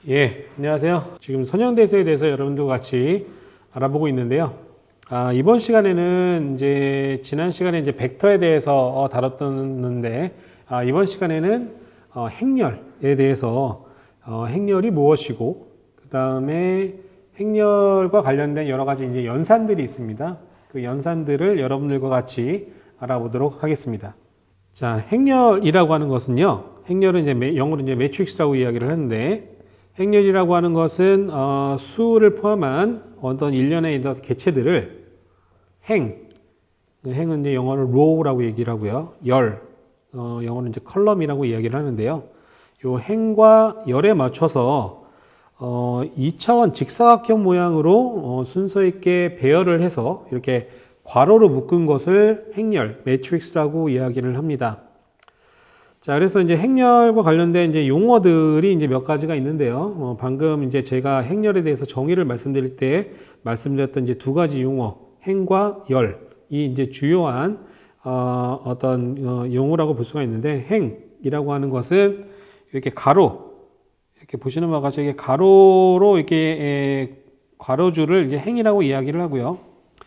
예, 안녕하세요. 지금 선형대수에 대해서 여러분들과 같이 알아보고 있는데요. 이번 시간에는 이제 지난 시간에 이제 벡터에 대해서 다뤘었는데, 이번 시간에는 행렬에 대해서 행렬이 무엇이고, 그 다음에 행렬과 관련된 여러 가지 이제 연산들이 있습니다. 그 연산들을 여러분들과 같이 알아보도록 하겠습니다. 자, 행렬이라고 하는 것은요, 행렬은 이제 영어로 이제 매트릭스라고 이야기를 하는데, 행렬이라고 하는 것은 수를 포함한 어떤 일련의 개체들을 행은 이제 영어로 row라고 얘기를 하고요. 영어로 이제 column이라고 이야기를 하는데요. 요 행과 열에 맞춰서 2차원 직사각형 모양으로 순서 있게 배열을 해서 이렇게 괄호로 묶은 것을 행렬, 매트릭스라고 이야기를 합니다. 자, 그래서 이제 행렬과 관련된 이제 용어들이 이제 몇 가지가 있는데요. 방금 이제 제가 행렬에 대해서 정의를 말씀드릴 때 말씀드렸던 이제 두 가지 용어, 행과 열이 이제 주요한 어떤 용어라고 볼 수가 있는데, 행이라고 하는 것은 이렇게 가로, 이렇게 보시는 바와 같이 이렇게 가로로 이렇게 가로줄을 이제 행이라고 이야기를 하고요.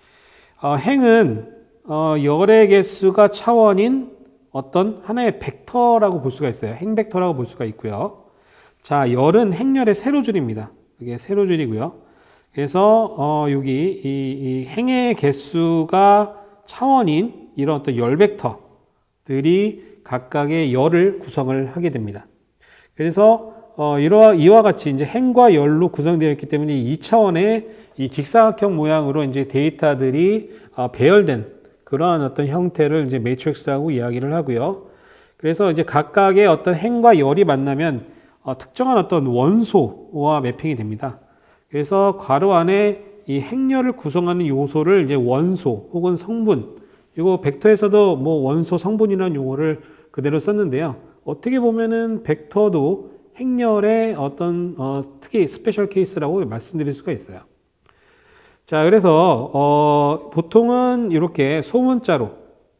행은 열의 개수가 차원인 어떤 하나의 벡터라고 볼 수가 있어요. 행벡터라고 볼 수가 있고요. 자, 열은 행렬의 세로줄입니다. 이게 세로줄이고요. 그래서 여기 이 행의 개수가 차원인 이런 어떤 열 벡터들이 각각의 열을 구성을 하게 됩니다. 그래서 이와 같이 이제 행과 열로 구성되어 있기 때문에 2차원의 이 직사각형 모양으로 이제 데이터들이 배열된 그러한 어떤 형태를 이제 매트릭스라고 이야기를 하고요. 그래서 이제 각각의 어떤 행과 열이 만나면 특정한 어떤 원소와 매핑이 됩니다. 그래서 괄호 안에 이 행렬을 구성하는 요소를 이제 원소 혹은 성분, 이거 벡터에서도 뭐 원소, 성분이라는 용어를 그대로 썼는데요. 어떻게 보면은 벡터도 행렬의 어떤 특히 스페셜 케이스라고 말씀드릴 수가 있어요. 자, 그래서 보통은 이렇게 소문자로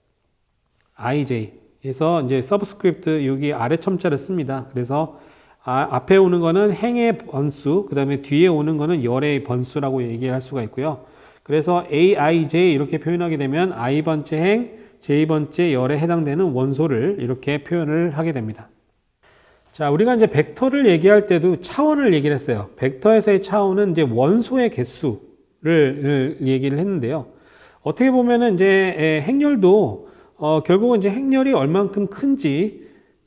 IJ에서 이제 서브스크립트 여기 아래 첨자를 씁니다. 그래서 앞에 오는 거는 행의 번수, 그 다음에 뒤에 오는 거는 열의 번수라고 얘기할 수가 있고요. 그래서 AIJ 이렇게 표현하게 되면 I번째 행, J번째 열에 해당되는 원소를 이렇게 표현을 하게 됩니다. 자, 우리가 이제 벡터를 얘기할 때도 차원을 얘기를 했어요. 벡터에서의 차원은 이제 원소의 개수 를 얘기를 했는데요. 어떻게 보면은 이제 행렬도 결국은 이제 행렬이 얼만큼 큰지,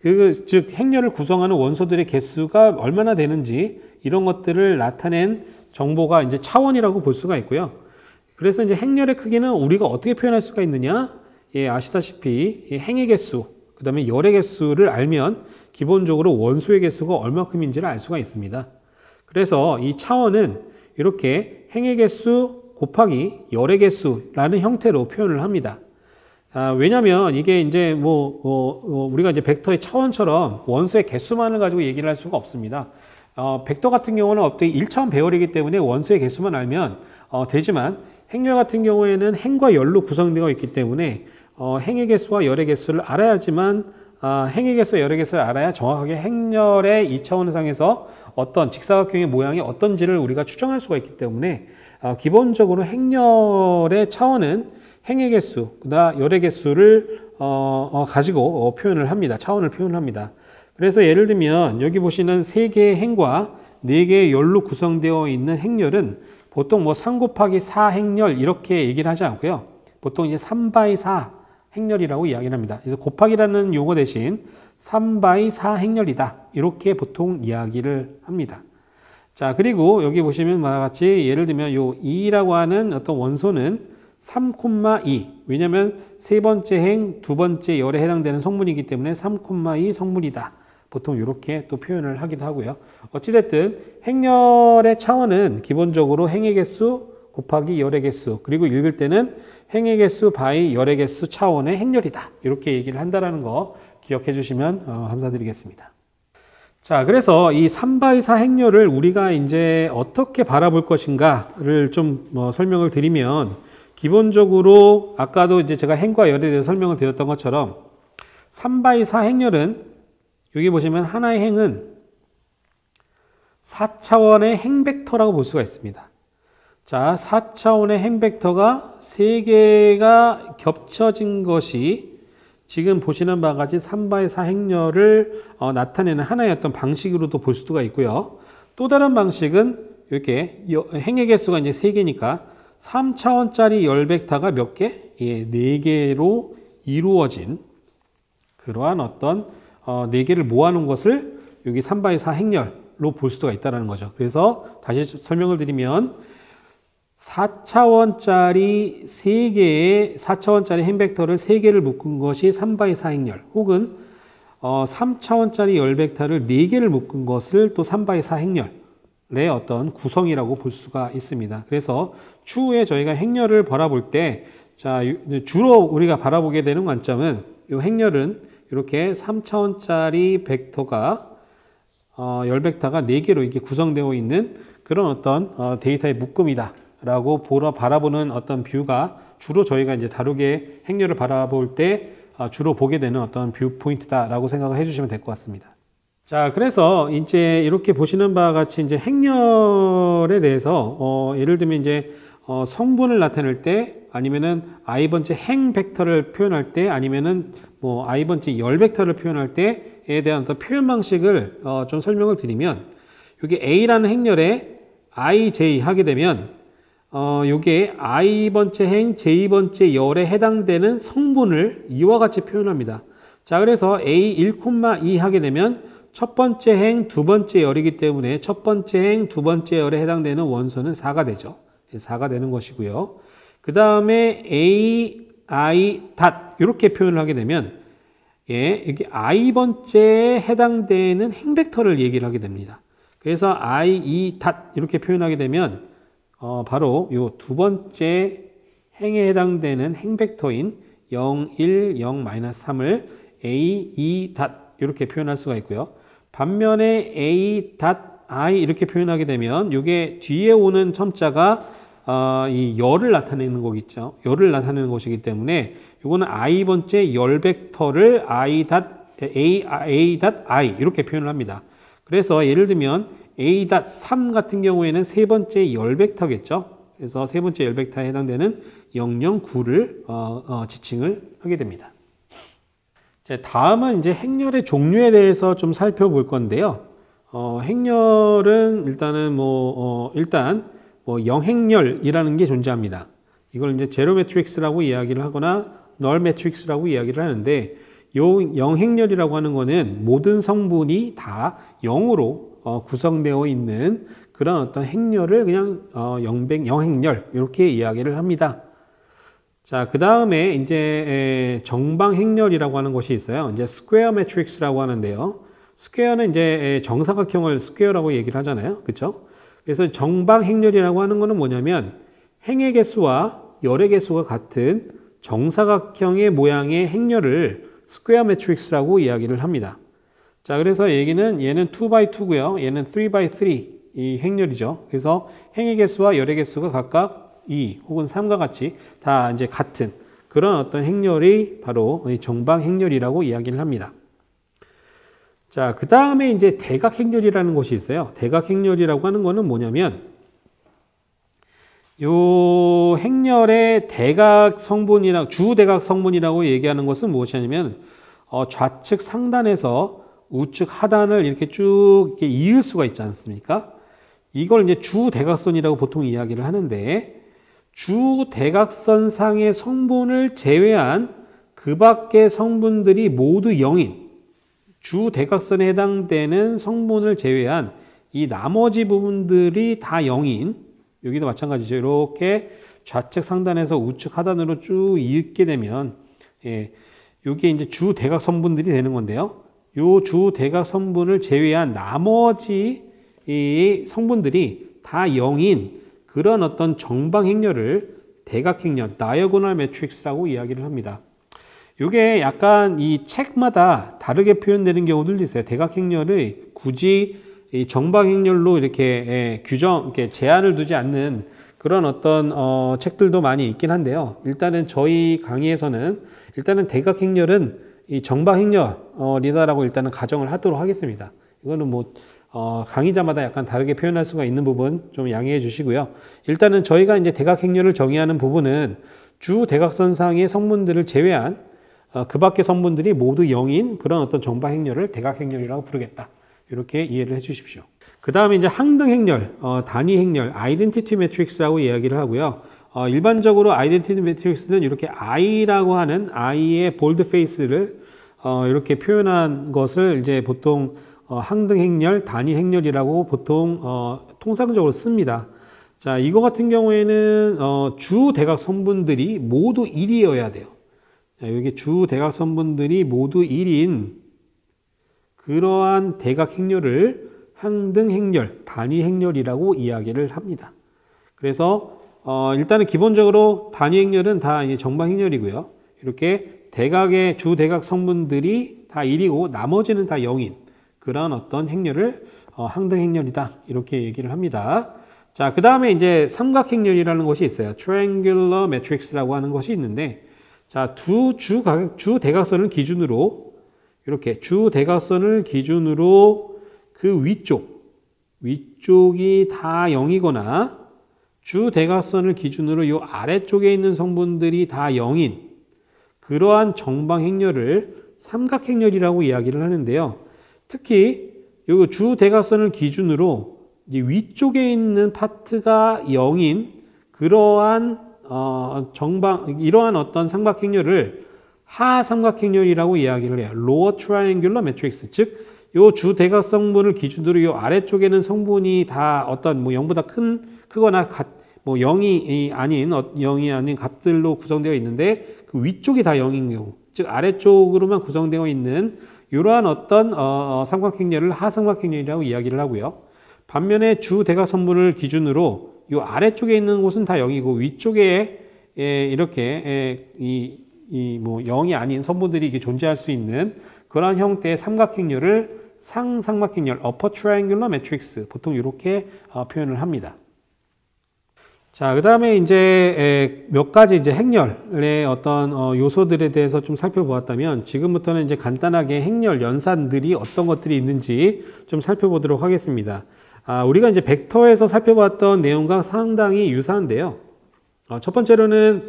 즉 행렬을 구성하는 원소들의 개수가 얼마나 되는지 이런 것들을 나타낸 정보가 이제 차원이라고 볼 수가 있고요. 그래서 이제 행렬의 크기는 우리가 어떻게 표현할 수가 있느냐? 예, 아시다시피 행의 개수, 그 다음에 열의 개수를 알면 기본적으로 원소의 개수가 얼마큼인지를 알 수가 있습니다. 그래서 이 차원은 이렇게 행의 개수 곱하기 열의 개수라는 형태로 표현을 합니다. 왜냐하면 이게 이제 우리가 이제 벡터의 차원처럼 원소의 개수만을 가지고 얘기를 할 수가 없습니다. 벡터 같은 경우는 어떻게 1차원 배열이기 때문에 원소의 개수만 알면 되지만 행렬 같은 경우에는 행과 열로 구성되어 있기 때문에 행의 개수와 열의 개수를 알아야지만 행의 개수와 열의 개수를 알아야 정확하게 행렬의 2차원상에서 어떤 직사각형의 모양이 어떤지를 우리가 추정할 수가 있기 때문에 기본적으로 행렬의 차원은 행의 개수, 그다음 열의 개수를 가지고 표현을 합니다. 차원을 표현합니다. 그래서 예를 들면 여기 보시는 3개의 행과 4개의 열로 구성되어 있는 행렬은 보통 뭐 3 곱하기 4 행렬 이렇게 얘기를 하지 않고요. 보통 이제 3/4 행렬이라고 이야기를 합니다. 그래서 곱하기라는 용어 대신 3/4 행렬이다. 이렇게 보통 이야기를 합니다. 자, 그리고 여기 보시면 바와 같이 예를 들면 요 2라고 하는 어떤 원소는 3,2. 왜냐면 세 번째 행, 두 번째 열에 해당되는 성분이기 때문에 3,2 성분이다. 보통 이렇게 또 표현을 하기도 하고요. 어찌됐든 행렬의 차원은 기본적으로 행의 개수 곱하기 열의 개수, 그리고 읽을 때는 행의 개수 바이 열의 개수 차원의 행렬이다. 이렇게 얘기를 한다는 거 기억해 주시면 감사드리겠습니다. 자, 그래서 이 3/4 행렬을 우리가 이제 어떻게 바라볼 것인가를 좀 설명을 드리면, 기본적으로 아까도 이제 제가 행과 열에 대해서 설명을 드렸던 것처럼 3/4 행렬은 여기 보시면 하나의 행은 4차원의 행벡터라고 볼 수가 있습니다. 자, 4차원의 행벡터가 3개가 겹쳐진 것이 지금 보시는 바와 같이 3바의 4 행렬을 나타내는 하나의 어떤 방식으로도 볼 수가 있고요. 또 다른 방식은 이렇게 행의 개수가 이제 3개니까 3차원짜리 열 벡터가 몇 개? 예, 4개로 이루어진 그러한 어떤 4개를 모아놓은 것을 여기 3바의 4 행렬로 볼 수가 있다는 거죠. 그래서 다시 설명을 드리면 4차원짜리 3개의 4차원짜리 행벡터를 3개를 묶은 것이 3바의 4 행렬, 혹은 3차원짜리 열 벡터를 4개를 묶은 것을 또 3바의 4 행렬의 어떤 구성이라고 볼 수가 있습니다. 그래서 추후에 저희가 행렬을 바라볼 때, 자, 주로 우리가 바라보게 되는 관점은 이 행렬은 이렇게 3차원짜리 벡터가 열 벡터가 4개로 이렇게 구성되어 있는 그런 어떤 데이터의 묶음이다 라고 바라보는 어떤 뷰가 주로 저희가 이제 다루게 행렬을 바라볼 때 주로 보게 되는 어떤 뷰 포인트다 라고 생각을 해주시면 될 것 같습니다. 자, 그래서 이제 이렇게 보시는 바와 같이 이제 행렬에 대해서 예를 들면 이제 성분을 나타낼 때, 아니면은 i번째 행 벡터를 표현할 때, 아니면은 뭐 i번째 열 벡터를 표현할 때에 대한 어떤 표현 방식을 좀 설명을 드리면, 여기 a라는 행렬에 ij 하게 되면 요게 i번째 행, j번째 열에 해당되는 성분을 이와 같이 표현합니다. 자, 그래서 a1,2 하게 되면 첫 번째 행, 두 번째 열이기 때문에 첫 번째 행, 두 번째 열에 해당되는 원소는 4가 되죠. 4가 되는 것이고요. 그 다음에 a, i, 닷 이렇게 표현을 하게 되면 이게 i번째에 해당되는 행벡터를 얘기를 하게 됩니다. 그래서 i, e, 닷 이렇게 표현하게 되면 바로 요 두 번째 행에 해당되는 행벡터인 0, 1, 0, -3을 a, e, 닷 이렇게 표현할 수가 있고요. 반면에 a, 닷, i 이렇게 표현하게 되면 이게 뒤에 오는 첨자가 이 열을 나타내는 거겠죠. 열을 나타내는 것이기 때문에 이거는 i번째 열 벡터를 a, i 이렇게 표현을 합니다. 그래서 예를 들면 a.3 같은 경우에는 세 번째 열 벡터겠죠. 그래서 세 번째 열 벡터에 해당되는 009를 지칭을 하게 됩니다. 자, 다음은 이제 행렬의 종류에 대해서 좀 살펴볼 건데요. 행렬은 일단은 영행렬이라는 게 존재합니다. 이걸 이제 제로 매트릭스라고 이야기를 하거나 널 매트릭스라고 이야기를 하는데, 요 영행렬이라고 하는 거는 모든 성분이 다 0으로 구성되어 있는 그런 어떤 행렬을 그냥 영행렬 이렇게 이야기를 합니다. 자, 그 다음에 이제 정방행렬이라고 하는 것이 있어요. 이제 스퀘어 매트릭스라고 하는데요. 스퀘어는 이제 정사각형을 스퀘어라고 얘기를 하잖아요. 그렇죠? 그래서 정방행렬이라고 하는 거는 뭐냐면 행의 개수와 열의 개수가 같은 정사각형의 모양의 행렬을 스퀘어 매트릭스라고 이야기를 합니다. 자, 그래서 얘는 2x2고요. 얘는 3x3 이 행렬이죠. 그래서 행의 개수와 열의 개수가 각각 2 혹은 3과 같이 다 이제 같은 그런 어떤 행렬이 바로 정방행렬이라고 이야기를 합니다. 자, 그 다음에 이제 대각행렬이라는 것이 있어요. 대각행렬이라고 하는 거는 뭐냐면 요 행렬의 대각 성분이랑 주대각 성분이라고 얘기하는 것은 무엇이냐면 좌측 상단에서 우측 하단을 이렇게 쭉 이렇게 이을 수가 있지 않습니까? 이걸 이제 주대각선이라고 보통 이야기를 하는데, 주대각선상의 성분을 제외한 그 밖의 성분들이 모두 0인, 주대각선에 해당되는 성분을 제외한 이 나머지 부분들이 다 0인, 여기도 마찬가지죠. 이렇게 좌측 상단에서 우측 하단으로 쭉 이을게 되면 이게 이제 주대각 성분들이 되는 건데요. 요 주대각 성분을 제외한 나머지 이 성분들이 다 0인 그런 어떤 정방행렬을 대각행렬, 다이어고널 매트릭스라고 이야기를 합니다. 이게 약간 이 책마다 다르게 표현되는 경우들도 있어요. 대각행렬의 굳이 이 정방행렬로 이렇게 이렇게 제한을 두지 않는 그런 어떤 책들도 많이 있긴 한데요. 일단은 저희 강의에서는 일단은 대각행렬은 이 정방행렬이다라고 일단은 가정을 하도록 하겠습니다. 이거는 뭐 강의자마다 약간 다르게 표현할 수가 있는 부분 좀 양해해 주시고요. 일단은 저희가 이제 대각행렬을 정의하는 부분은 주 대각선상의 성분들을 제외한 그 밖의 성분들이 모두 0인 그런 어떤 정방행렬을 대각행렬이라고 부르겠다. 이렇게 이해를 해 주십시오. 그 다음에 이제 항등행렬, 단위행렬, 아이덴티티 매트릭스라고 이야기를 하고요. 일반적으로 아이덴티티 매트릭스는 이렇게 I라고 하는 I의 볼드 페이스를 이렇게 표현한 것을 이제 보통 항등행렬, 단위행렬이라고 보통 통상적으로 씁니다. 자, 이거 같은 경우에는 주 대각 성분들이 모두 1이어야 돼요. 자, 여기 주 대각 성분들이 모두 1인 그러한 대각행렬을 항등행렬, 단위행렬이라고 이야기를 합니다. 그래서 일단은 기본적으로 단위행렬은 다 이제 정방행렬이고요. 이렇게 대각의 주 대각 성분들이 다 1이고 나머지는 다 0인 그런 어떤 행렬을 항등행렬이다 이렇게 얘기를 합니다. 자, 그 다음에 이제 삼각행렬이라는 것이 있어요. Triangular Matrix라고 하는 것이 있는데, 자, 주 대각선을 기준으로 이렇게 주 대각선을 기준으로 그 위쪽이 다 0이거나 주 대각선을 기준으로 이 아래쪽에 있는 성분들이 다 0인 그러한 정방행렬을 삼각행렬이라고 이야기를 하는데요. 특히 이 주 대각선을 기준으로 이제 위쪽에 있는 파트가 0인 그러한 이러한 어떤 삼각행렬을 하삼각행렬이라고 이야기를 해요. Lower Triangular Matrix, 즉 요 주 대각성분을 기준으로 요 아래쪽에는 성분이 다 어떤 뭐 0보다 크거나 뭐 0이 아닌 값들로 구성되어 있는데 그 위쪽이 다 0인 경우, 즉 아래쪽으로만 구성되어 있는 이러한 어떤 삼각행렬을 하삼각행렬이라고 이야기를 하고요. 반면에 주 대각성분을 기준으로 요 아래쪽에 있는 곳은 다 0이고 위쪽에 이렇게 뭐 0이 아닌 성분들이 이게 존재할 수 있는 그런 형태의 삼각행렬을 상삼각행렬, Upper Triangular Matrix, 보통 이렇게 표현을 합니다. 자, 그 다음에 이제 몇 가지 이제 행렬의 어떤 요소들에 대해서 좀 살펴보았다면, 지금부터는 이제 간단하게 행렬 연산들이 어떤 것들이 있는지 좀 살펴보도록 하겠습니다. 우리가 이제 벡터에서 살펴봤던 내용과 상당히 유사한데요. 첫 번째로는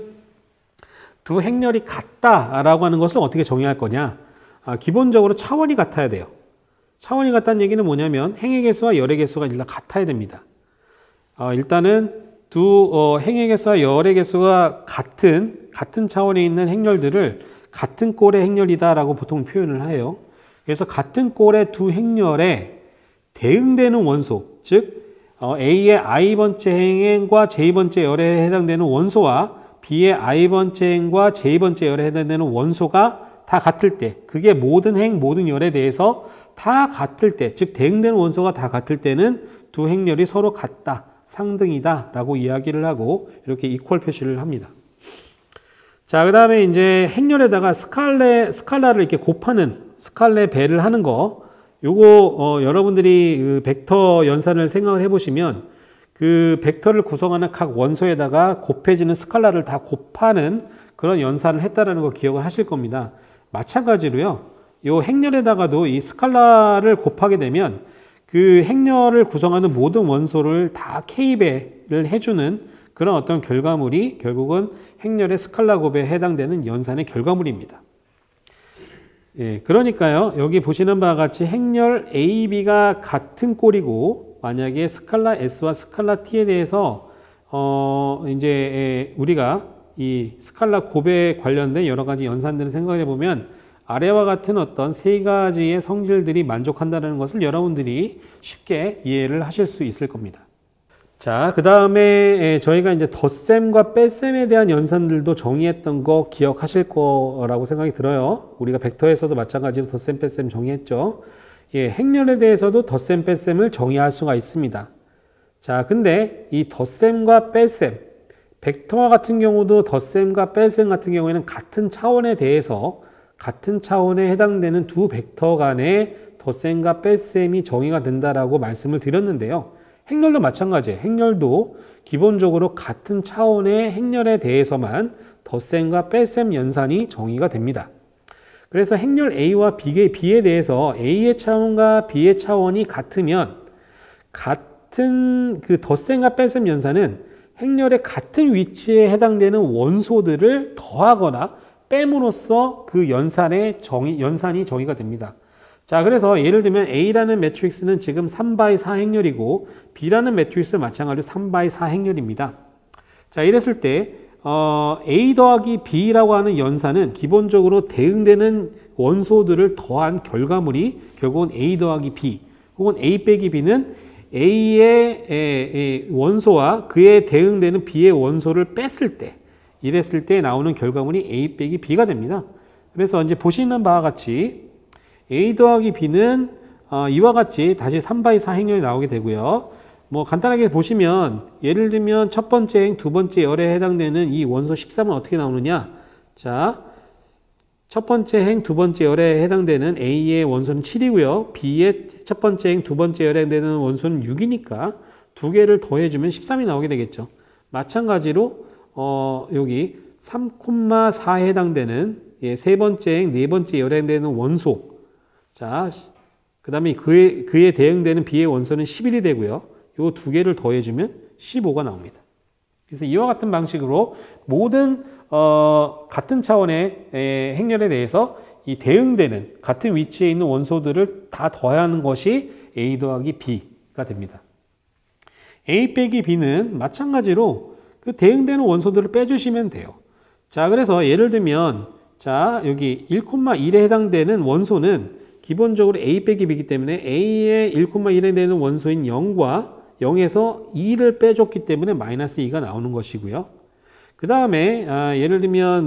두 행렬이 같다라고 하는 것을 어떻게 정의할 거냐? 기본적으로 차원이 같아야 돼요. 차원이 같다는 얘기는 뭐냐면 행의 개수와 열의 개수가 일단 같아야 됩니다. 일단은 두 행의 개수와 열의 개수가 같은 차원에 있는 행렬들을 같은 꼴의 행렬이다라고 보통 표현을 해요. 그래서 같은 꼴의 두 행렬에 대응되는 원소, 즉 A의 i번째 행과 j번째 열에 해당되는 원소와 B의 i번째 행과 j번째 열에 해당되는 원소가 다 같을 때, 그게 모든 행, 모든 열에 대해서 다 같을 때, 즉 대응되는 원소가 다 같을 때는 두 행렬이 서로 같다, 상등이다 라고 이야기를 하고 이렇게 이퀄 표시를 합니다. 자, 그 다음에 이제 행렬에다가 스칼라를 이렇게 곱하는, 스칼레 배를 하는 거, 요거 여러분들이 그 벡터 연산을 생각을 해보시면 그 벡터를 구성하는 각 원소에다가 곱해지는 스칼라를 다 곱하는 그런 연산을 했다라는 거 기억을 하실 겁니다. 마찬가지로요, 요 행렬에다가도 이 스칼라를 곱하게 되면 그 행렬을 구성하는 모든 원소를 다 K배를 해주는 그런 어떤 결과물이 결국은 행렬의 스칼라 곱에 해당되는 연산의 결과물입니다. 예, 그러니까요, 여기 보시는 바와 같이 행렬 A, B가 같은 꼴이고, 만약에 스칼라 S와 스칼라 T에 대해서, 이제, 우리가 이 스칼라 곱에 관련된 여러 가지 연산들을 생각해 보면, 아래와 같은 어떤 세 가지의 성질들이 만족한다는 것을 여러분들이 쉽게 이해를 하실 수 있을 겁니다. 자, 그 다음에 저희가 이제 덧셈과 뺄셈에 대한 연산들도 정의했던 거 기억하실 거라고 생각이 들어요. 우리가 벡터에서도 마찬가지로 덧셈, 뺄셈 정의했죠. 예, 행렬에 대해서도 덧셈, 뺄셈을 정의할 수가 있습니다. 자, 근데 이 덧셈과 뺄셈, 벡터와 같은 경우도 덧셈과 뺄셈 같은 경우에는 같은 차원에 대해서 같은 차원에 해당되는 두 벡터 간의 덧셈과 뺄셈이 정의가 된다라고 말씀을 드렸는데요. 행렬도 마찬가지예요. 행렬도 기본적으로 같은 차원의 행렬에 대해서만 덧셈과 뺄셈 연산이 정의가 됩니다. 그래서 행렬 A와 B에 대해서 A의 차원과 B의 차원이 같으면 같은 그 덧셈과 뺄셈 연산은 행렬의 같은 위치에 해당되는 원소들을 더하거나 뺨으로써 그 연산이 정의가 됩니다. 자, 그래서 예를 들면 A라는 매트릭스는 지금 3/4 행렬이고 B라는 매트릭스 마찬가지로 3/4 행렬입니다. 자, 이랬을 때 A 더하기 B라고 하는 연산은 기본적으로 대응되는 원소들을 더한 결과물이 결국은 A 더하기 B 혹은 A 빼기 B는 A의 원소와 그에 대응되는 B의 원소를 뺐을 때 이랬을 때 나오는 결과물이 A 빼기 B가 됩니다. 그래서 이제 보시는 바와 같이 A 더하기 B는 이와 같이 다시 3/4 행렬이 나오게 되고요. 뭐 간단하게 보시면 예를 들면 첫 번째 행, 두 번째 열에 해당되는 이 원소 13은 어떻게 나오느냐. 자, 첫 번째 행, 두 번째 열에 해당되는 A의 원소는 7이고요. B의 첫 번째 행, 두 번째 열에 해당되는 원소는 6이니까 두 개를 더해주면 13이 나오게 되겠죠. 마찬가지로 여기 3,4에 해당되는 세 번째 행, 네 번째 열에 해당되는 원소. 자, 그 다음에 그에 대응되는 B의 원소는 11이 되고요. 요 두 개를 더해주면 15가 나옵니다. 그래서 이와 같은 방식으로 모든 같은 차원의 행렬에 대해서 이 대응되는 같은 위치에 있는 원소들을 다 더하는 것이 A 더하기 B가 됩니다. A 빼기 B는 마찬가지로 그 대응되는 원소들을 빼주시면 돼요. 자, 그래서 예를 들면 자, 여기 1,1에 해당되는 원소는 기본적으로 A 빼기 B이기 때문에 A의 1,1에 해당되는 원소인 0과 0에서 2를 빼줬기 때문에 마이너스 2가 나오는 것이고요. 그 다음에 예를 들면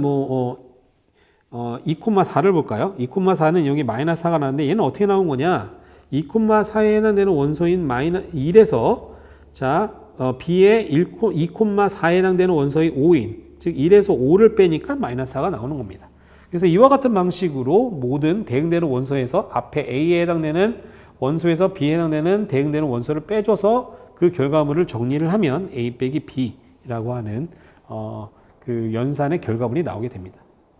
2,4를 볼까요? 2,4는 여기 마이너스 4가 나왔는데 얘는 어떻게 나온 거냐? 2,4에 해당되는 원소인 1에서 자 B의 2,4에 해당되는 원소의 5인 즉 1에서 5를 빼니까 마이너스 4가 나오는 겁니다. 그래서 이와 같은 방식으로 모든 대응되는 원소에서 앞에 A에 해당되는 원소에서 B에 해당되는 대응되는 원소를 빼줘서 그 결과물을 정리를 하면 A 빼기 B라고 하는 그 연산의 결과물이 나오게 됩니다.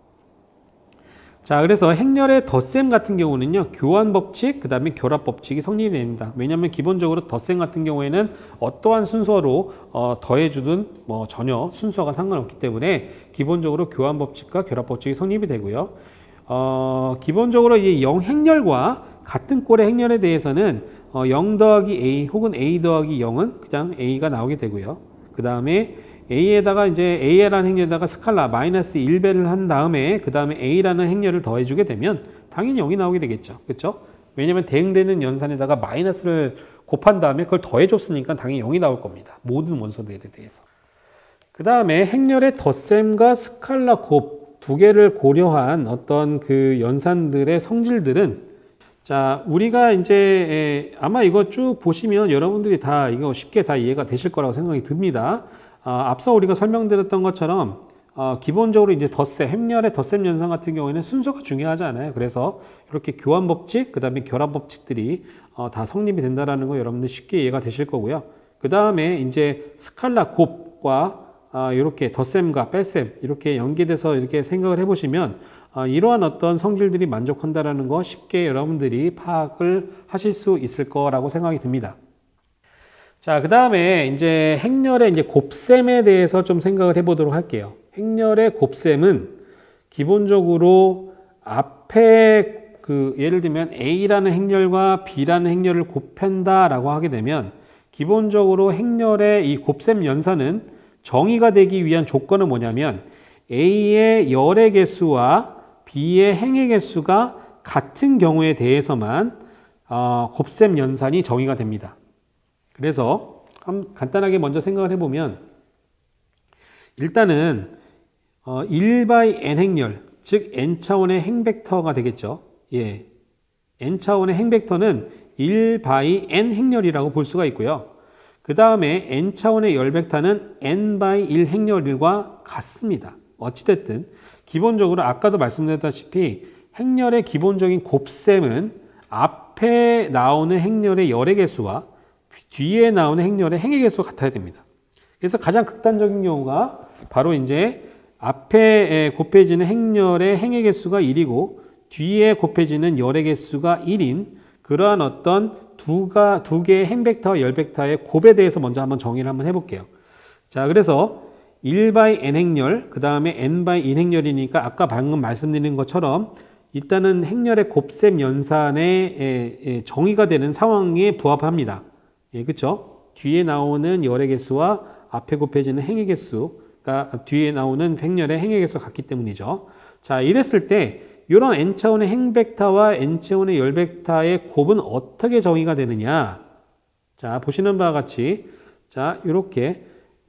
자, 그래서 행렬의 덧셈 같은 경우는요, 교환 법칙, 그 다음에 결합 법칙이 성립이 됩니다. 왜냐하면 기본적으로 덧셈 같은 경우에는 어떠한 순서로 더해주든 뭐 전혀 순서가 상관없기 때문에 기본적으로 교환 법칙과 결합 법칙이 성립이 되고요. 기본적으로 이 영행렬과 같은 꼴의 행렬에 대해서는 0 더하기 A 혹은 A 더하기 0은 그냥 A가 나오게 되고요. 그 다음에 A에다가 이제 A라는 행렬에다가 스칼라 마이너스 1배를 한 다음에 그 다음에 A라는 행렬을 더해주게 되면 당연히 0이 나오게 되겠죠. 그렇죠? 왜냐하면 대응되는 연산에다가 마이너스를 곱한 다음에 그걸 더해줬으니까 당연히 0이 나올 겁니다. 모든 원소들에 대해서. 그 다음에 행렬의 덧셈과 스칼라 곱 두 개를 고려한 어떤 그 연산들의 성질들은 자, 우리가 이제 아마 이거 쭉 보시면 여러분들이 다 이거 쉽게 다 이해가 되실 거라고 생각이 듭니다. 앞서 우리가 설명드렸던 것처럼 기본적으로 이제 덧셈, 행렬의 덧셈 연산 같은 경우에는 순서가 중요하잖아요. 그래서 이렇게 교환 법칙, 그 다음에 결합 법칙들이 다 성립이 된다라는 거 여러분들 쉽게 이해가 되실 거고요. 그 다음에 이제 스칼라 곱과 이렇게 덧셈과 뺄셈 이렇게 연계돼서 이렇게 생각을 해보시면 이러한 어떤 성질들이 만족한다라는 거 쉽게 여러분들이 파악을 하실 수 있을 거라고 생각이 듭니다. 자, 그 다음에 이제 행렬의 이제 곱셈에 대해서 좀 생각을 해보도록 할게요. 행렬의 곱셈은 기본적으로 앞에 예를 들면 A라는 행렬과 B라는 행렬을 곱한다라고 하게 되면 기본적으로 행렬의 이 곱셈 연산은 정의가 되기 위한 조건은 뭐냐면 A의 열의 개수와 B의 행의 개수가 같은 경우에 대해서만 곱셈 연산이 정의가 됩니다. 그래서 간단하게 먼저 생각을 해보면 일단은 1/n 행렬, 즉 n차원의 행벡터가 되겠죠. 예, n차원의 행벡터는 1/n 행렬이라고 볼 수가 있고요. 그 다음에 n차원의 열벡터는 n/1 행렬과 같습니다. 어찌됐든 기본적으로 아까도 말씀드렸다시피 행렬의 기본적인 곱셈은 앞에 나오는 행렬의 열의 개수와 뒤에 나오는 행렬의 행의 개수가 같아야 됩니다. 그래서 가장 극단적인 경우가 바로 이제 앞에 곱해지는 행렬의 행의 개수가 1이고 뒤에 곱해지는 열의 개수가 1인 그러한 어떤 두 개의 행벡터와 열벡터의 곱에 대해서 먼저 한번 정의를 한번 해볼게요. 자, 그래서 1by n 행렬, 그 다음에 n by 1 행렬이니까 아까 방금 말씀드린 것처럼 일단은 행렬의 곱셈 연산의 정의가 되는 상황에 부합합니다. 예, 그렇죠? 뒤에 나오는 열의 개수와 앞에 곱해지는 행의 개수가 뒤에 나오는 행렬의 행의 개수가 같기 때문이죠. 자, 이랬을 때 이런 n차원의 행벡터와 n차원의 열벡터의 곱은 어떻게 정의가 되느냐? 자, 보시는 바와 같이 자, 이렇게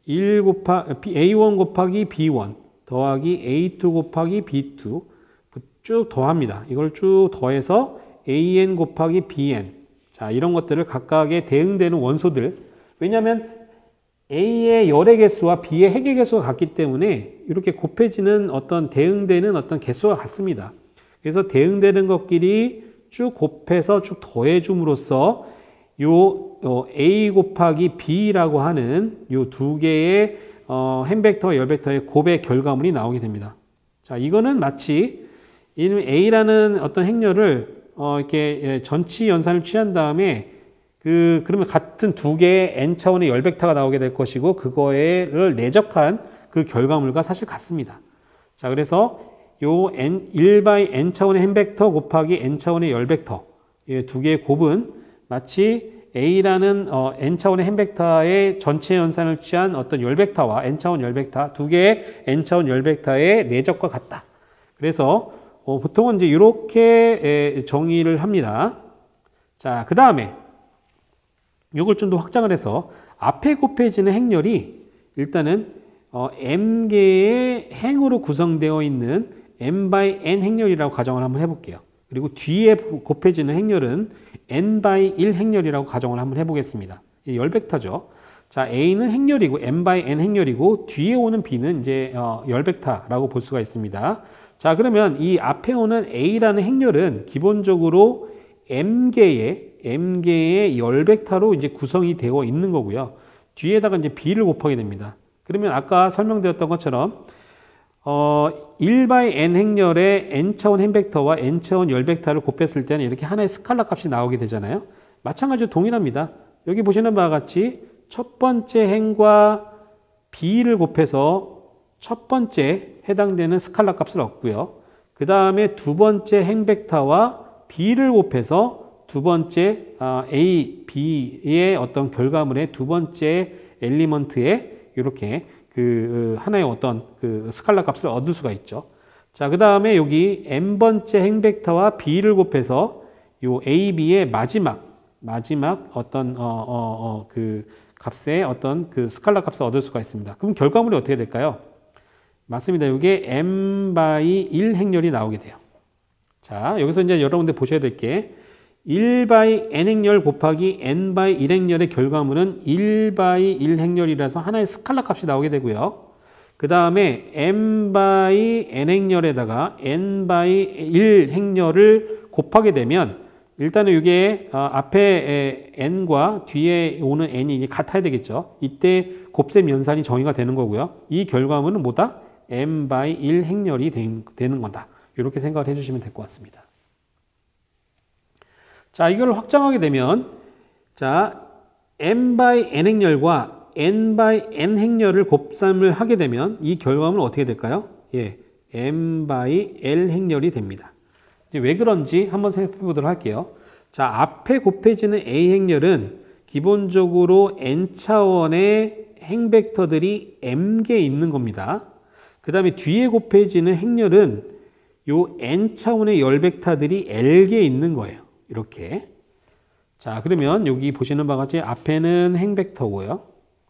A1 곱하기 B1 더하기 A2 곱하기 B2 쭉 더합니다. 이걸 쭉 더해서 AN 곱하기 BN. 자, 이런 것들을 각각의 대응되는 원소들. 왜냐하면 A의 열의 개수와 B의 핵의 개수가 같기 때문에 이렇게 곱해지는 어떤 대응되는 어떤 개수가 같습니다. 그래서 대응되는 것끼리 쭉 곱해서 쭉 더해줌으로써 A 곱하기 B라고 하는 요 두 개의 행벡터와 열벡터의 곱의 결과물이 나오게 됩니다. 자, 이거는 마치 A라는 어떤 행렬을 이렇게 전치 연산을 취한 다음에 그러면 같은 두 개의 n차원의 열벡터가 나오게 될 것이고 그거를 내적한 그 결과물과 사실 같습니다. 자, 그래서 요 1by n차원의 행벡터 곱하기 n차원의 열벡터 두 개의 곱은 마치 A라는 n차원의 행벡터의 전체 연산을 취한 어떤 열벡터와 n차원 열벡터 두 개의 n차원 열벡터의 내적과 같다. 그래서 보통은 이제 이렇게 정의를 합니다. 자, 그 다음에 이걸 좀 더 확장을 해서 앞에 곱해지는 행렬이 일단은 m개의 행으로 구성되어 있는 m by n 행렬이라고 가정을 한번 해볼게요. 그리고 뒤에 곱해지는 행렬은 n by 1 행렬이라고 가정을 한번 해보겠습니다. 열벡터죠. 자, A는 행렬이고 m by n 행렬이고 뒤에 오는 B는 이제 열벡터라고 볼 수가 있습니다. 자, 그러면 이 앞에 오는 A라는 행렬은 기본적으로 m개의 열벡터로 이제 구성이 되어 있는 거고요. 뒤에다가 이제 B를 곱하게 됩니다. 그러면 아까 설명드렸던 것처럼 1by n 행렬의 n차원 행벡터와 n차원 열벡터를 곱했을 때는 이렇게 하나의 스칼라 값이 나오게 되잖아요. 마찬가지로 동일합니다. 여기 보시는 바와 같이 첫 번째 행과 B를 곱해서 첫 번째 해당되는 스칼라 값을 얻고요. 그 다음에 두 번째 행벡터와 B를 곱해서 두 번째 A, B의 어떤 결과물의 두 번째 엘리먼트에 이렇게 하나의 어떤 스칼라 값을 얻을 수가 있죠. 자, 그 다음에 여기 n번째 행벡터와 B를 곱해서 요 A, B의 마지막 어떤 값의 어떤 스칼라 값을 얻을 수가 있습니다. 그럼 결과물이 어떻게 될까요? 맞습니다. 이게 m by 1 행렬이 나오게 돼요. 자, 여기서 이제 여러분들 보셔야 될 게 1 by n 행렬 곱하기 n by 1 행렬의 결과물은 1 by 1 행렬이라서 하나의 스칼라 값이 나오게 되고요. 그 다음에 m by n 행렬에다가 n by 1 행렬을 곱하게 되면 일단은 이게 앞에 n과 뒤에 오는 n이 같아야 되겠죠. 이때 곱셈 연산이 정의가 되는 거고요. 이 결과물은 뭐다? m by 1 행렬이 되는 거다. 이렇게 생각을 해주시면 될 것 같습니다. 자, 이걸 확장하게 되면 자, m by n 행렬과 n by n 행렬을 곱셈을 하게 되면 이 결과물은 어떻게 될까요? 예, m by l 행렬이 됩니다. 이제 왜 그런지 한번 살펴보도록 할게요. 자, 앞에 곱해지는 a 행렬은 기본적으로 n차원의 행벡터들이 m개 있는 겁니다. 그 다음에 뒤에 곱해지는 행렬은 요 n차원의 열벡터들이 l개 있는 거예요. 이렇게. 자, 그러면 여기 보시는 바와 같이 앞에는 행벡터고요.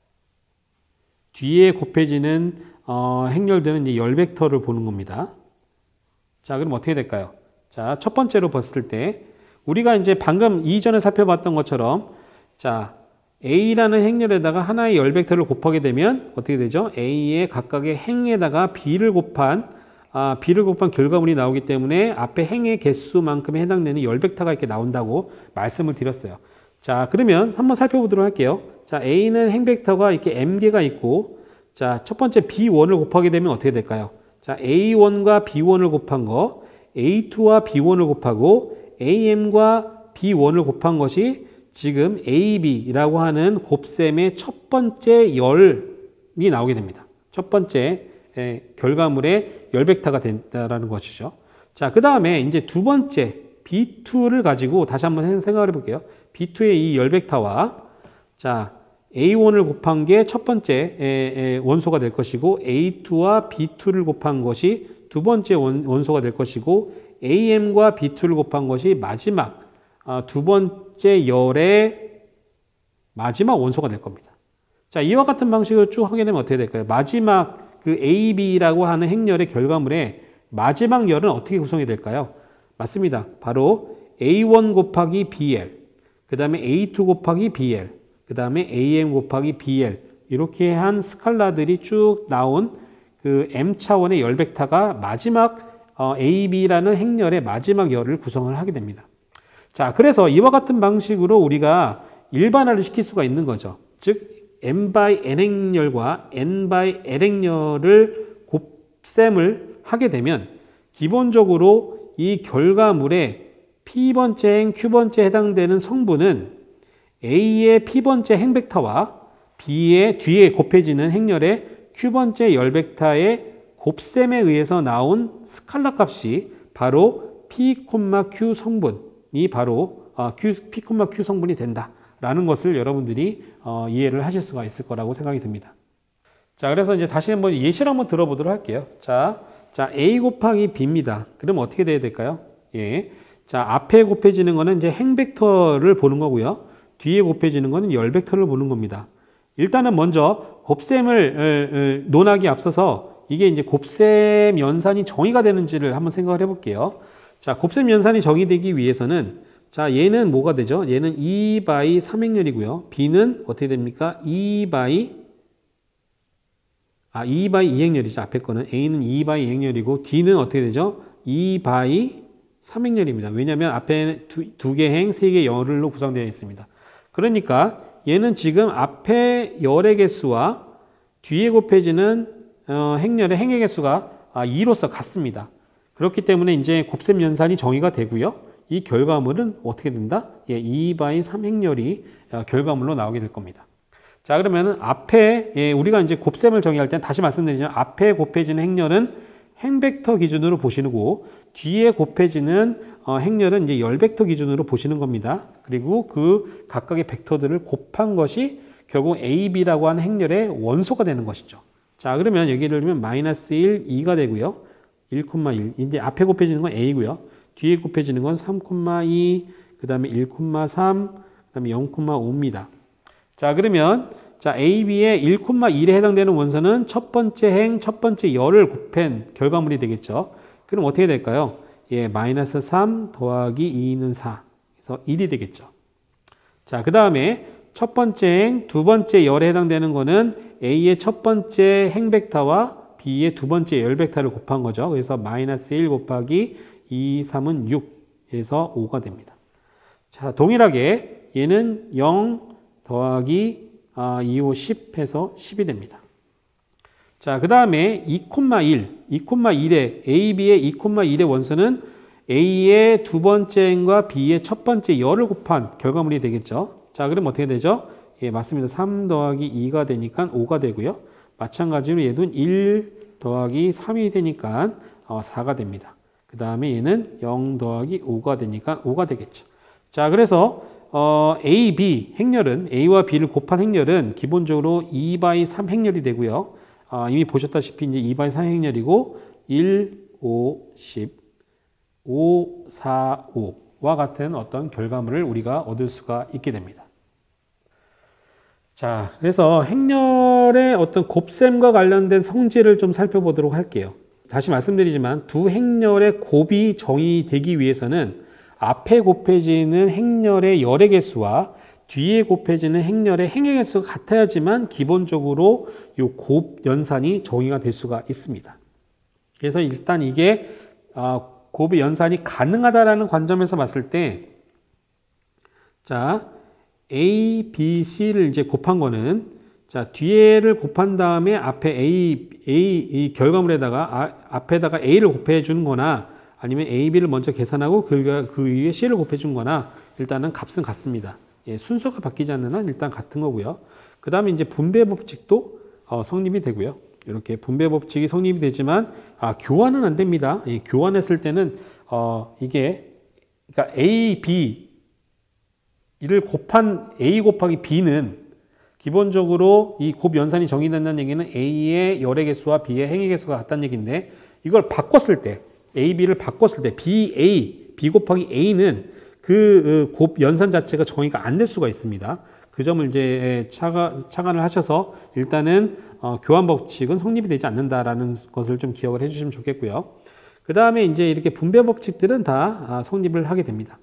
뒤에 곱해지는 행렬들은 이제 열벡터를 보는 겁니다. 자, 그럼 어떻게 될까요? 자, 첫 번째로 봤을 때 우리가 이제 방금 이전에 살펴봤던 것처럼 자, A라는 행렬에다가 하나의 열벡터를 곱하게 되면 어떻게 되죠? A의 각각의 행에다가 B를 곱한 결과물이 나오기 때문에 앞에 행의 개수만큼에 해당되는 열벡터가 이렇게 나온다고 말씀을 드렸어요. 자, 그러면 한번 살펴보도록 할게요. 자, A는 행벡터가 이렇게 m개가 있고, 자, 첫 번째 B1을 곱하게 되면 어떻게 될까요? 자, A1과 B1을 곱한 거, A2와 B1을 곱하고 AM과 B1을 곱한 것이 지금 AB라고 하는 곱셈의 첫 번째 열이 나오게 됩니다. 첫 번째 결과물의 열 벡터가 된다는 것이죠. 자, 그 다음에 이제 두 번째 B2를 가지고 다시 한번 생각을 해볼게요. B2의 이 열 벡터와 자, A1을 곱한 게 첫 번째 원소가 될 것이고 A2와 B2를 곱한 것이 두 번째 원소가 될 것이고 AM과 B2를 곱한 것이 마지막 두 번째 열의 마지막 원소가 될 겁니다. 자, 이와 같은 방식으로 쭉 하게 되면 어떻게 될까요? 마지막 그 AB라고 하는 행렬의 결과물의 마지막 열은 어떻게 구성이 될까요? 맞습니다. 바로 A1 곱하기 BL, 그 다음에 A2 곱하기 BL, 그 다음에 AM 곱하기 BL 이렇게 한 스칼라들이 쭉 나온 그 M 차원의 열 벡터가 마지막 AB라는 행렬의 마지막 열을 구성을 하게 됩니다. 자, 그래서 이와 같은 방식으로 우리가 일반화를 시킬 수가 있는 거죠. 즉 M by N 행렬과 N by L 행렬을 곱셈을 하게 되면 기본적으로 이 결과물의 P번째 행, Q번째에 해당되는 성분은 A의 P번째 행 벡터와 B의 뒤에 곱해지는 행렬의 Q번째 열 벡터의 곱셈에 의해서 나온 스칼라 값이 바로 P, Q 성분이 바로 P, Q 성분이 된다라는 것을 여러분들이 이해를 하실 수가 있을 거라고 생각이 듭니다. 자, 그래서 이제 다시 한번 예시를 한번 들어보도록 할게요. 자, A 곱하기 B입니다. 그럼 어떻게 돼야 될까요? 예. 자, 앞에 곱해지는 거는 이제 행 벡터를 보는 거고요. 뒤에 곱해지는 거는 열 벡터를 보는 겁니다. 일단은 먼저 곱셈을 논하기 앞서서 이게 이제 곱셈 연산이 정의가 되는지를 한번 생각을 해볼게요. 자, 곱셈 연산이 정의되기 위해서는 자, 얘는 뭐가 되죠? 얘는 2 by 3행렬이고요. B는 어떻게 됩니까? 2 by 2행렬이죠. 앞에 거는 A는 2 by 2행렬이고 D는 어떻게 되죠? 2 by 3행렬입니다. 왜냐하면 앞에 두 개 행, 세 개 열로 구성되어 있습니다. 그러니까 얘는 지금 앞에 열의 개수와 뒤에 곱해지는 행렬의 행의 개수가 2로서 같습니다. 그렇기 때문에 이제 곱셈 연산이 정의가 되고요. 이 결과물은 어떻게 된다? 2 by 3행렬이 결과물로 나오게 될 겁니다. 자, 그러면은 앞에 우리가 이제 곱셈을 정의할 때는 다시 말씀드리지만 앞에 곱해지는 행렬은 행벡터 기준으로 보시고 뒤에 곱해지는 행렬은 이제 열벡터 기준으로 보시는 겁니다. 그리고 그 각각의 벡터들을 곱한 것이 결국 AB라고 하는 행렬의 원소가 되는 것이죠. 자, 그러면 여기를 들면 마이너스 1, 2가 되고요. 1,1. 이제 앞에 곱해지는 건 A고요. 뒤에 곱해지는 건 3,2, 그 다음에 1,3, 그 다음에 0,5입니다. 자, 그러면 자, AB의 1,1에 해당되는 원소는 첫 번째 행, 첫 번째 열을 곱한 결과물이 되겠죠. 그럼 어떻게 될까요? 예, 마이너스 3 더하기 2는 4. 그래서 1이 되겠죠. 자, 그 다음에 첫 번째 행, 두 번째 열에 해당되는 거는 A의 첫 번째 행 벡터와 B의 두 번째 열 벡터를 곱한 거죠. 그래서 마이너스 1 곱하기 2, 3은 6에서 5가 됩니다. 자, 동일하게 얘는 0 더하기 2, 5, 10 해서 10이 됩니다. 자, 그 다음에 2,1의 AB의 2,1의 원소는 A의 두 번째 행과 B의 첫 번째 열을 곱한 결과물이 되겠죠. 자, 그럼 어떻게 되죠? 예, 맞습니다. 3 더하기 2가 되니까 5가 되고요. 마찬가지로 얘도 1 더하기 3이 되니까 4가 됩니다. 그 다음에 얘는 0 더하기 5가 되니까 5가 되겠죠. 자, 그래서 A, B 행렬은 A와 B를 곱한 행렬은 기본적으로 2 by 3 행렬이 되고요. 이미 보셨다시피 이제 2 by 3 행렬이고 1, 5, 10, 5, 4, 5와 같은 어떤 결과물을 우리가 얻을 수가 있게 됩니다. 자, 그래서 행렬의 어떤 곱셈과 관련된 성질을 좀 살펴보도록 할게요. 다시 말씀드리지만 두 행렬의 곱이 정의되기 위해서는 앞에 곱해지는 행렬의 열의 개수와 뒤에 곱해지는 행렬의 행의 개수가 같아야지만 기본적으로 이 곱 연산이 정의가 될 수가 있습니다. 그래서 일단 이게 곱의 연산이 가능하다라는 관점에서 봤을 때, 자, A, B, C를 이제 곱한 거는, 자, 뒤에를 곱한 다음에 앞에 이 결과물에다가 앞에다가 A를 곱해 주는 거나 아니면 A, B를 먼저 계산하고 그 위에 C를 곱해준 거나 일단은 값은 같습니다. 예, 순서가 바뀌지 않는 한 일단 같은 거고요. 그 다음에 이제 분배 법칙도 성립이 되고요. 이렇게 분배 법칙이 성립이 되지만 교환은 안 됩니다. 예, 교환했을 때는 이게 그러니까 A, B를 곱한 A 곱하기 B는 기본적으로 이 곱 연산이 정의된다는 얘기는 A의 열의 개수와 B의 행의 개수가 같다는 얘기인데 이걸 바꿨을 때 A, B를 바꿨을 때 B 곱하기 A는 그 곱 연산 자체가 정의가 안 될 수가 있습니다. 그 점을 이제 착안을 하셔서 일단은 교환 법칙은 성립이 되지 않는다라는 것을 좀 기억을 해주시면 좋겠고요. 그 다음에 이제 이렇게 분배 법칙들은 다 성립을 하게 됩니다.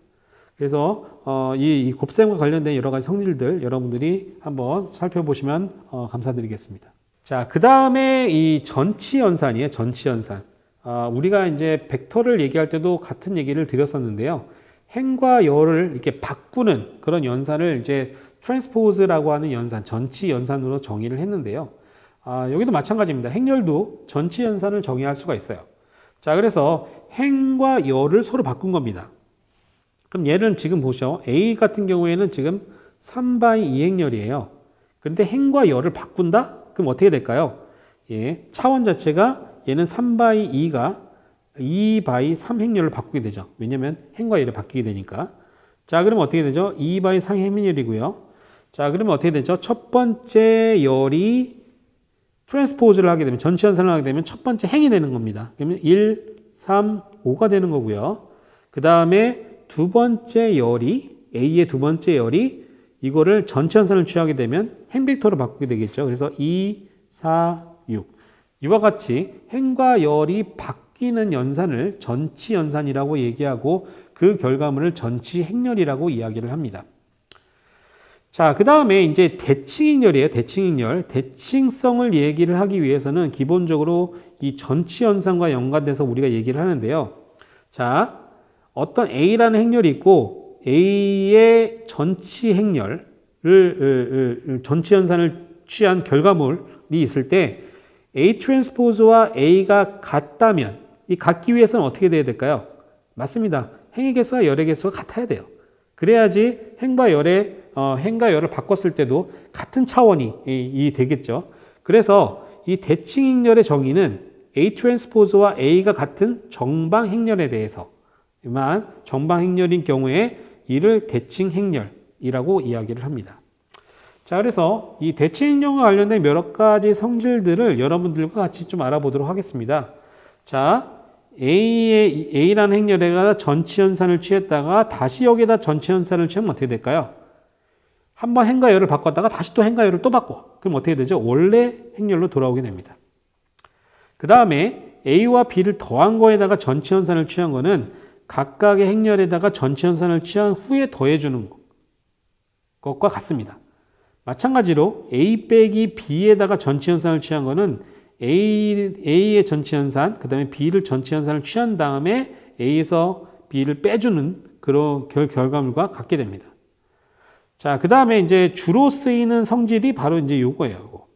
그래서 이 곱셈과 관련된 여러 가지 성질들 여러분들이 한번 살펴보시면 감사드리겠습니다. 자, 그 다음에 이 전치연산이에요. 전치연산. 우리가 이제 벡터를 얘기할 때도 같은 얘기를 드렸었는데요. 행과 열을 이렇게 바꾸는 그런 연산을 이제 트랜스포즈라고 하는 연산, 전치연산으로 정의를 했는데요. 여기도 마찬가지입니다. 행열도 전치연산을 정의할 수가 있어요. 자, 그래서 행과 열을 서로 바꾼 겁니다. 그럼 얘는 지금 보시죠. A 같은 경우에는 지금 3/2 행열이에요. 근데 행과 열을 바꾼다? 그럼 어떻게 될까요? 예, 차원 자체가 얘는 3/2가 2/3 행열을 바꾸게 되죠. 왜냐면 행과 열이 바뀌게 되니까. 자, 그러면 어떻게 되죠? 2/3 행열이고요. 자, 그러면 어떻게 되죠? 첫 번째 열이 트랜스포즈를 하게 되면, 전치연산을 하게 되면 첫 번째 행이 되는 겁니다. 그러면 1, 3, 5가 되는 거고요. 그 다음에 두 번째 열이, A의 두 번째 열이 이거를 전치연산을 취하게 되면 행벡터로 바꾸게 되겠죠. 그래서 2, 4, 6. 이와 같이 행과 열이 바뀌는 연산을 전치연산이라고 얘기하고 그 결과물을 전치행열이라고 이야기를 합니다. 자, 그 다음에 이제 대칭행열이에요. 대칭행열. 대칭성을 얘기를 하기 위해서는 기본적으로 이 전치연산과 연관돼서 우리가 얘기를 하는데요. 자, 어떤 A라는 행열이 있고 A의 전치행열을 전치연산을 취한 결과물이 있을 때 A 트랜스포즈와 A가 같다면 이 같기 위해서는 어떻게 돼야 될까요? 맞습니다. 행의 개수와 열의 개수가 같아야 돼요. 그래야지 행과 열을 바꿨을 때도 같은 차원이 되겠죠. 그래서 이 대칭행열의 정의는 A 트랜스포즈와 A가 같은 정방행열에 대해서만 정방행열인 경우에 이를 대칭행열이라고 이야기를 합니다. 자, 그래서 이 대칭행열과 관련된 여러 가지 성질들을 여러분들과 같이 좀 알아보도록 하겠습니다. 자, A라는 행열에다가 전치연산을 취했다가 다시 여기에다 전치연산을 취하면 어떻게 될까요? 한번 행과 열을 바꿨다가 다시 또 행과 열을 또 바꿔. 그럼 어떻게 되죠? 원래 행열로 돌아오게 됩니다. 그 다음에 A와 B를 더한 거에다가 전치연산을 취한 거는 각각의 행열에다가 전치연산을 취한 후에 더해주는 것과 같습니다. 마찬가지로 A 빼기 B에다가 전치연산을 취한 거는 A의 전치연산, 그 다음에 B를 전치연산을 취한 다음에 A에서 B를 빼주는 그런 결과물과 같게 됩니다. 자, 그 다음에 이제 주로 쓰이는 성질이 바로 이제 요거예요.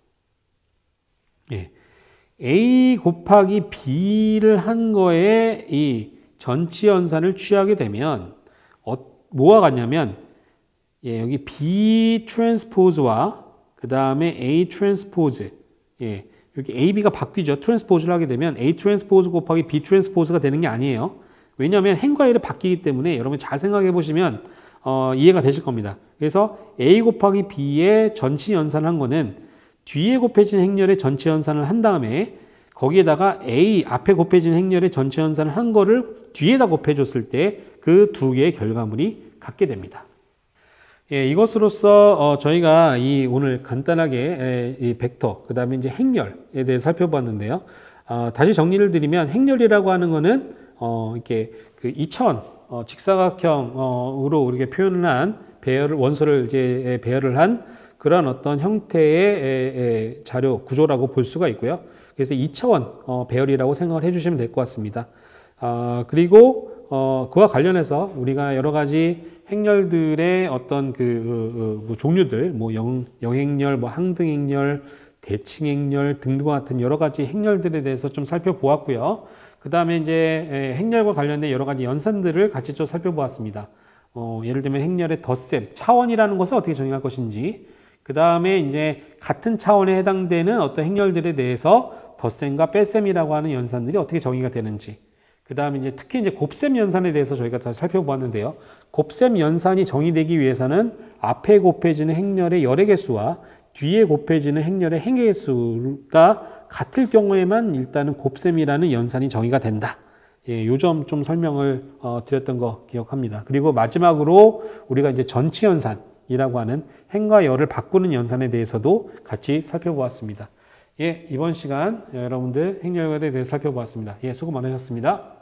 예. A 곱하기 B를 한 거에 이 전치연산을 취하게 되면 뭐가 같냐면 예, 여기 B 트랜스포즈와 그 다음에 A 트랜스포즈, 예, 여기 A, B가 바뀌죠. 트랜스포즈를 하게 되면 A 트랜스포즈 곱하기 B 트랜스포즈가 되는 게 아니에요. 왜냐하면 행과 열이 바뀌기 때문에 여러분 잘 생각해 보시면 이해가 되실 겁니다. 그래서 A 곱하기 B의 전치연산을 한 거는 뒤에 곱해진 행열의 전치연산을 한 다음에 거기에다가 A 앞에 곱해진 행열의 전치연산을 한 거를 뒤에다 곱해줬을 때 그 두 개의 결과물이 같게 됩니다. 예, 이것으로써 저희가 오늘 간단하게 이 벡터, 그 다음에 이제 행열에 대해 살펴봤는데요. 다시 정리를 드리면 행열이라고 하는 거는 이렇게 그 2차원 직사각형으로 이렇게 표현을 한 원소를 이제 배열을 한 그런 어떤 형태의 자료 구조라고 볼 수가 있고요. 그래서 2차원 배열이라고 생각을 해주시면 될 것 같습니다. 그리고 그와 관련해서 우리가 여러 가지 행열들의 어떤 뭐 종류들, 뭐 영행열, 뭐 항등행열, 대칭행열 등등과 같은 여러 가지 행열들에 대해서 좀 살펴보았고요. 그 다음에 이제 행렬과 관련된 여러 가지 연산들을 같이 좀 살펴보았습니다. 예를 들면 행렬의 덧셈, 차원이라는 것을 어떻게 정의할 것인지, 그 다음에 이제 같은 차원에 해당되는 어떤 행렬들에 대해서 덧셈과 뺄셈이라고 하는 연산들이 어떻게 정의가 되는지, 그 다음에 이제 특히 이제 곱셈 연산에 대해서 저희가 다 살펴보았는데요. 곱셈 연산이 정의되기 위해서는 앞에 곱해지는 행렬의 열의 개수와 뒤에 곱해지는 행렬의 행의 개수가 같을 경우에만 일단은 곱셈이라는 연산이 정의가 된다. 예, 요 점 좀 설명을 드렸던 거 기억합니다. 그리고 마지막으로 우리가 이제 전치 연산이라고 하는 행과 열을 바꾸는 연산에 대해서도 같이 살펴보았습니다. 예, 이번 시간 여러분들 행렬에 대해서 살펴보았습니다. 예, 수고 많으셨습니다.